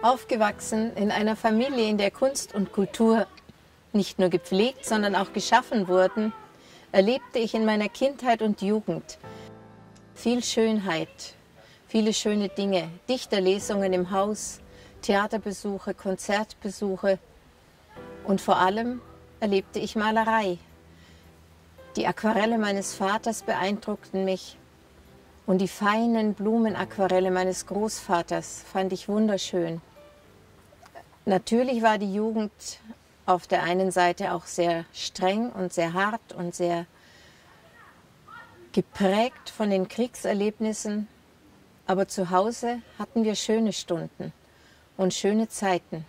Aufgewachsen in einer Familie, in der Kunst und Kultur nicht nur gepflegt, sondern auch geschaffen wurden, erlebte ich in meiner Kindheit und Jugend viel Schönheit, viele schöne Dinge, Dichterlesungen im Haus, Theaterbesuche, Konzertbesuche und vor allem erlebte ich Malerei. Die Aquarelle meines Vaters beeindruckten mich und die feinen Blumenaquarelle meines Großvaters fand ich wunderschön. Natürlich war die Jugend auf der einen Seite auch sehr streng und sehr hart und sehr geprägt von den Kriegserlebnissen, aber zu Hause hatten wir schöne Stunden und schöne Zeiten,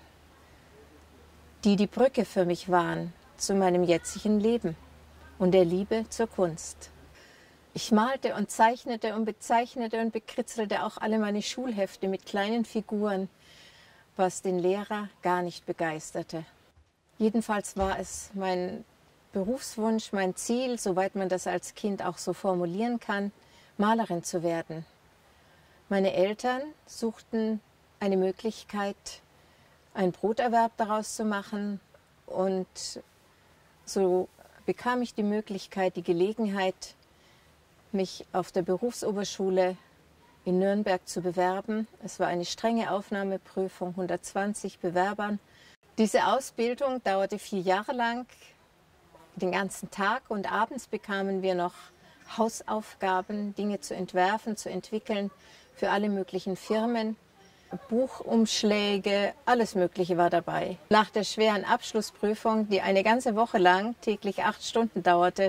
die die Brücke für mich waren zu meinem jetzigen Leben und der Liebe zur Kunst. Ich malte und zeichnete und bezeichnete und bekritzelte auch alle meine Schulhefte mit kleinen Figuren, was den Lehrer gar nicht begeisterte. Jedenfalls war es mein Berufswunsch, mein Ziel, soweit man das als Kind auch so formulieren kann, Malerin zu werden. Meine Eltern suchten eine Möglichkeit, einen Broterwerb daraus zu machen, und so bekam ich die Möglichkeit, die Gelegenheit, mich auf der Berufsoberschule in Nürnberg zu bewerben. Es war eine strenge Aufnahmeprüfung, 120 Bewerbern. Diese Ausbildung dauerte 4 Jahre lang, den ganzen Tag, und abends bekamen wir noch Hausaufgaben, Dinge zu entwerfen, zu entwickeln für alle möglichen Firmen. Buchumschläge, alles Mögliche war dabei. Nach der schweren Abschlussprüfung, die eine ganze Woche lang täglich 8 Stunden dauerte,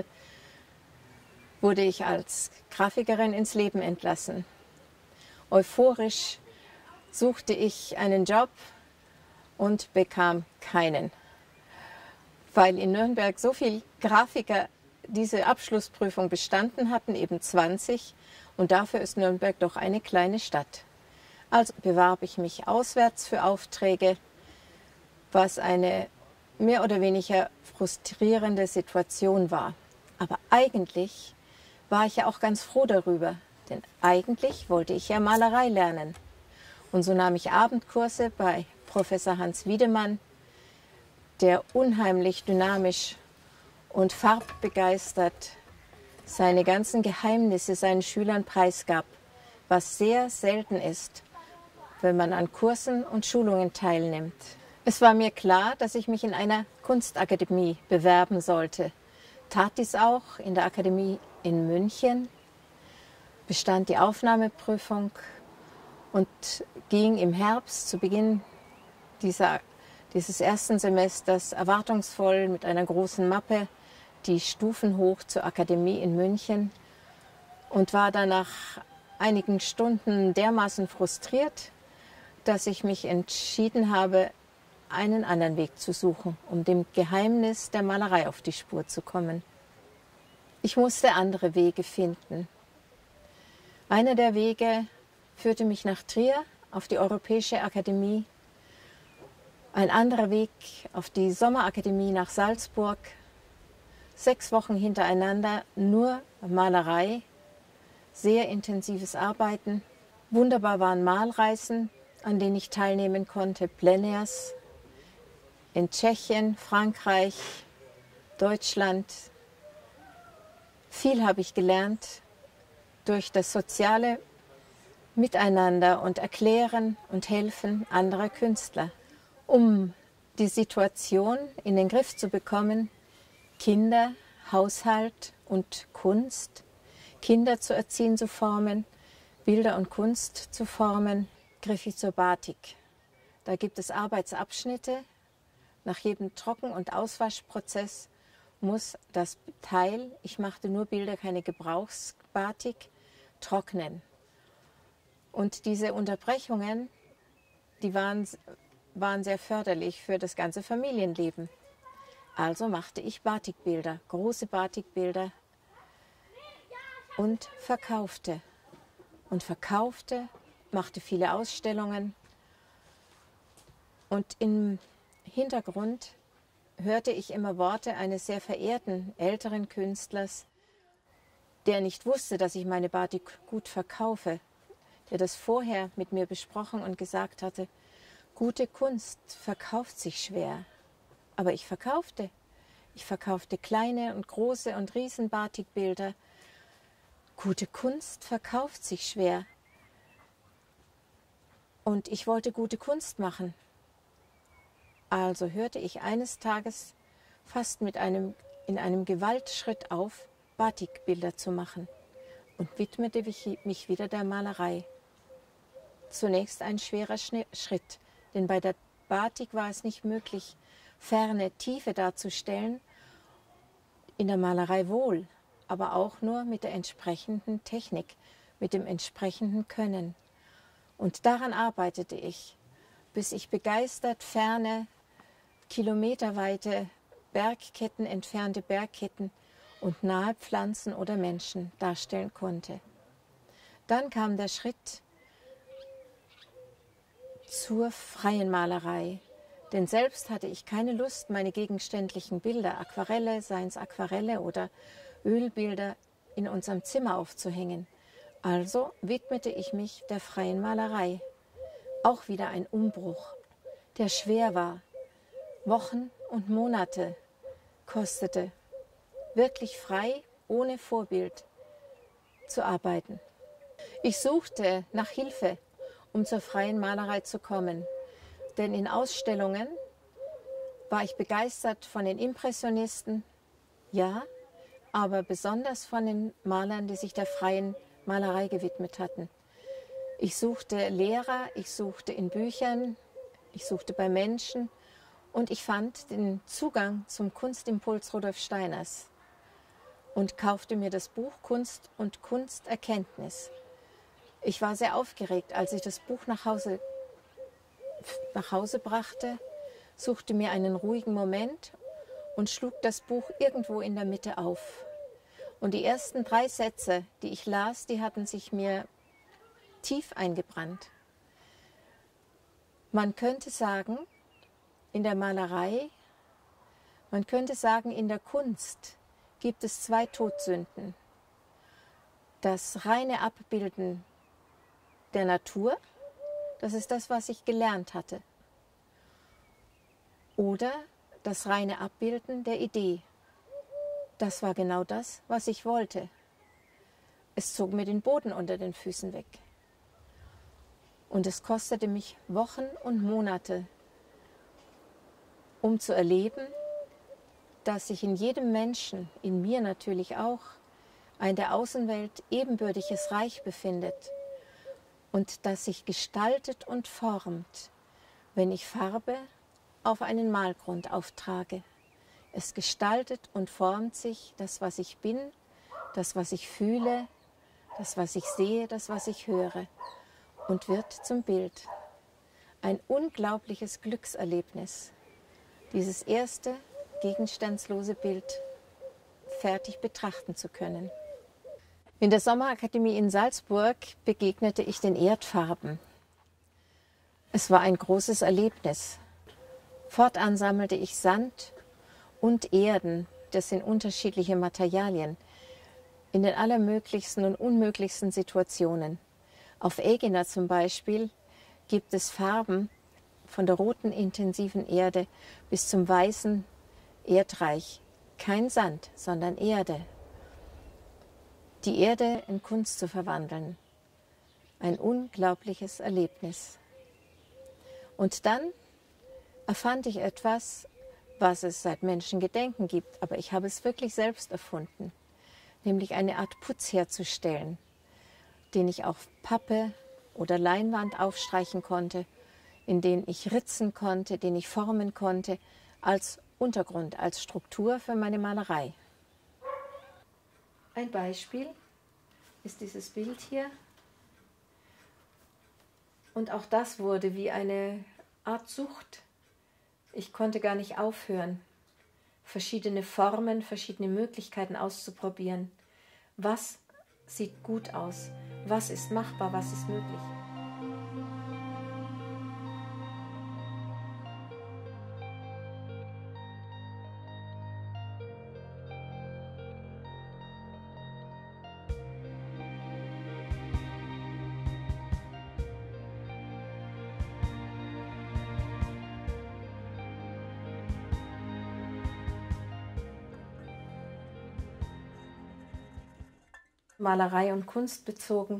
wurde ich als Grafikerin ins Leben entlassen. Euphorisch suchte ich einen Job und bekam keinen, weil in Nürnberg so viele Grafiker diese Abschlussprüfung bestanden hatten, eben 20, und dafür ist Nürnberg doch eine kleine Stadt. Also bewarb ich mich auswärts für Aufträge, was eine mehr oder weniger frustrierende Situation war. Aber eigentlich war ich ja auch ganz froh darüber, denn eigentlich wollte ich ja Malerei lernen. Und so nahm ich Abendkurse bei Professor Hans Wiedemann, der unheimlich dynamisch und farbbegeistert seine ganzen Geheimnisse seinen Schülern preisgab, was sehr selten ist, wenn man an Kursen und Schulungen teilnimmt. Es war mir klar, dass ich mich in einer Kunstakademie bewerben sollte. Tat dies auch in der Akademie in München, bestand die Aufnahmeprüfung und ging im Herbst zu Beginn dieses ersten Semesters erwartungsvoll mit einer großen Mappe die Stufen hoch zur Akademie in München und war dann nach einigen Stunden dermaßen frustriert, dass ich mich entschieden habe, einen anderen Weg zu suchen, um dem Geheimnis der Malerei auf die Spur zu kommen. Ich musste andere Wege finden. Einer der Wege führte mich nach Trier auf die Europäische Akademie, ein anderer Weg auf die Sommerakademie nach Salzburg. 6 Wochen hintereinander nur Malerei, sehr intensives Arbeiten. Wunderbar waren Malreisen, an denen ich teilnehmen konnte, Plein Airs in Tschechien, Frankreich, Deutschland. Viel habe ich gelernt durch das soziale Miteinander und Erklären und Helfen anderer Künstler. Um die Situation in den Griff zu bekommen, Kinder, Haushalt und Kunst, Kinder zu erziehen, zu formen, Bilder und Kunst zu formen, griff ich zur Batik. Da gibt es Arbeitsabschnitte. Nach jedem Trocken- und Auswaschprozess muss das Teil, ich machte nur Bilder, keine Gebrauchsbatik, trocknen. Und diese Unterbrechungen, die waren sehr förderlich für das ganze Familienleben. Also machte ich Batikbilder, große Batikbilder, und verkaufte. Machte viele Ausstellungen. Und im Hintergrund hörte ich immer Worte eines sehr verehrten älteren Künstlers, der nicht wusste, dass ich meine Batik gut verkaufe, der das vorher mit mir besprochen und gesagt hatte: Gute Kunst verkauft sich schwer, aber ich verkaufte. Ich verkaufte kleine und große und riesen Batikbilder. Gute Kunst verkauft sich schwer. Und ich wollte gute Kunst machen. Also hörte ich eines Tages fast in einem Gewaltschritt auf, Batikbilder zu machen und widmete mich wieder der Malerei. Zunächst ein schwerer Schritt, denn bei der Batik war es nicht möglich, ferne Tiefe darzustellen, in der Malerei wohl, aber auch nur mit der entsprechenden Technik, mit dem entsprechenden Können. Und daran arbeitete ich, bis ich begeistert ferne, kilometerweite Bergketten, entfernte Bergketten und nahe Pflanzen oder Menschen darstellen konnte. Dann kam der Schritt zur freien Malerei, denn selbst hatte ich keine Lust, meine gegenständlichen Bilder, Aquarelle, seien es Aquarelle oder Ölbilder, in unserem Zimmer aufzuhängen. Also widmete ich mich der freien Malerei. Auch wieder ein Umbruch, der schwer war, Wochen und Monate kostete, wirklich frei, ohne Vorbild zu arbeiten. Ich suchte nach Hilfe, um zur freien Malerei zu kommen, denn in Ausstellungen war ich begeistert von den Impressionisten, ja, aber besonders von den Malern, die sich der freien Malerei gewidmet hatten. Ich suchte Lehrer, ich suchte in Büchern, ich suchte bei Menschen und ich fand den Zugang zum Kunstimpuls Rudolf Steiners und kaufte mir das Buch Kunst und Kunsterkenntnis. Ich war sehr aufgeregt, als ich das Buch nach Hause brachte, suchte mir einen ruhigen Moment und schlug das Buch irgendwo in der Mitte auf. Und die ersten 3 Sätze, die ich las, die hatten sich mir tief eingebrannt. Man könnte sagen, in der Malerei, man könnte sagen, in der Kunst gibt es 2 Todsünden. Das reine Abbilden der Natur, das ist das, was ich gelernt hatte. Oder das reine Abbilden der Idee. Das war genau das, was ich wollte. Es zog mir den Boden unter den Füßen weg. Und es kostete mich Wochen und Monate, um zu erleben, dass sich in jedem Menschen, in mir natürlich auch, ein der Außenwelt ebenbürtiges Reich befindet und das sich gestaltet und formt, wenn ich Farbe auf einen Malgrund auftrage. Es gestaltet und formt sich das, was ich bin, das, was ich fühle, das, was ich sehe, das, was ich höre und wird zum Bild. Ein unglaubliches Glückserlebnis, dieses erste gegenstandslose Bild fertig betrachten zu können. In der Sommerakademie in Salzburg begegnete ich den Erdfarben. Es war ein großes Erlebnis. Fortan sammelte ich Sand und Erden, das sind unterschiedliche Materialien, in den allermöglichsten und unmöglichsten Situationen. Auf Egina zum Beispiel gibt es Farben von der roten intensiven Erde bis zum weißen Erdreich. Kein Sand, sondern Erde. Die Erde in Kunst zu verwandeln. Ein unglaubliches Erlebnis. Und dann erfand ich etwas, was es seit Menschengedenken gibt, aber ich habe es wirklich selbst erfunden, nämlich eine Art Putz herzustellen, den ich auf Pappe oder Leinwand aufstreichen konnte, in den ich ritzen konnte, den ich formen konnte, als Untergrund, als Struktur für meine Malerei. Ein Beispiel ist dieses Bild hier. Und auch das wurde wie eine Art Sucht. Ich konnte gar nicht aufhören, verschiedene Formen, verschiedene Möglichkeiten auszuprobieren. Was sieht gut aus? Was ist machbar? Was ist möglich? Malerei und Kunst bezogen,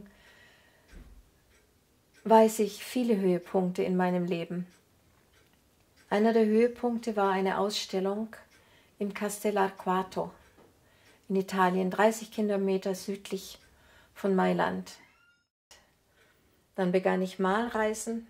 weiß ich viele Höhepunkte in meinem Leben. Einer der Höhepunkte war eine Ausstellung in Castell'Arquato in Italien, 30 Kilometer südlich von Mailand. Dann begann ich Malreisen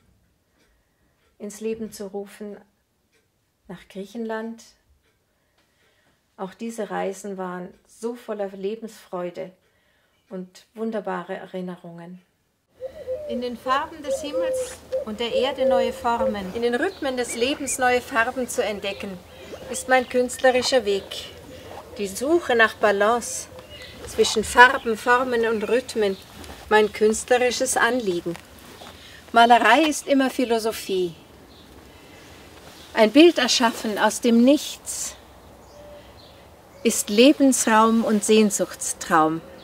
ins Leben zu rufen nach Griechenland. Auch diese Reisen waren so voller Lebensfreude und wunderbare Erinnerungen. In den Farben des Himmels und der Erde neue Formen, in den Rhythmen des Lebens neue Farben zu entdecken, ist mein künstlerischer Weg. Die Suche nach Balance zwischen Farben, Formen und Rhythmen, mein künstlerisches Anliegen. Malerei ist immer Philosophie. Ein Bild erschaffen aus dem Nichts ist Lebensraum und Sehnsuchtstraum.